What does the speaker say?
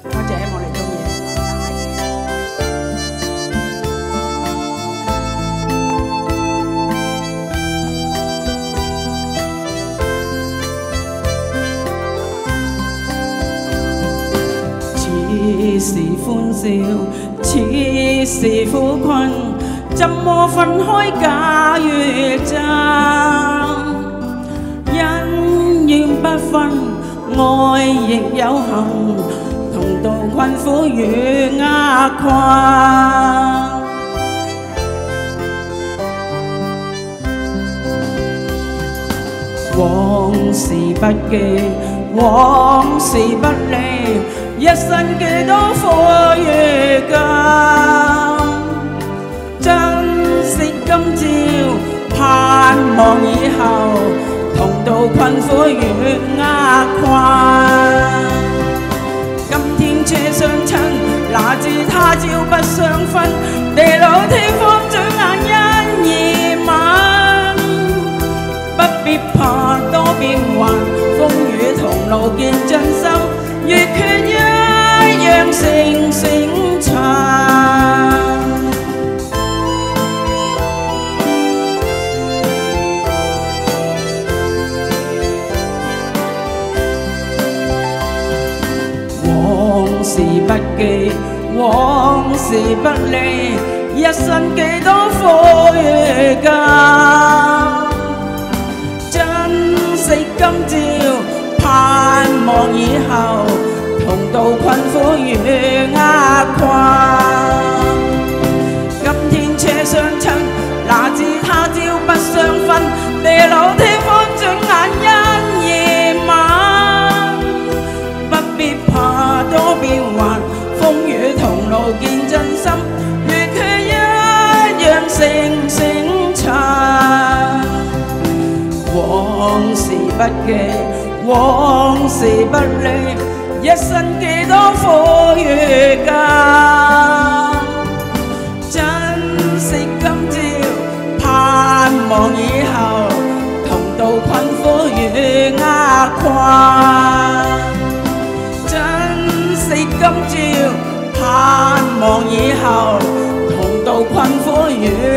多謝我哋中意。此時歡笑，此時苦困，怎麼分開假與真？恩怨不分，愛亦有幸，同渡困苦與壓困。往事不記，往事不理，一生幾多苦與甘，珍惜今朝，盼望以後，同渡困苦與壓困。今天車相親，哪知他朝不相分，地老天荒轉眼因而晚。不必怕多變幻，風雨同路見真心，越缺一樣誠誠塵。往事不記，往事不理，一生幾多苦與甘。珍惜今朝，盼望以後，同渡困苦與壓困。今天車相親，哪知他朝不相分，地老天荒轉眼因而晚。不必怕多變幻，風雨同路見真心，越缺一樣誠誠塵。往事不記，往事不理，一生幾多苦與甘。珍惜今朝，盼望以後，同渡困苦與壓困。珍惜今朝，盼望以後，同渡困苦與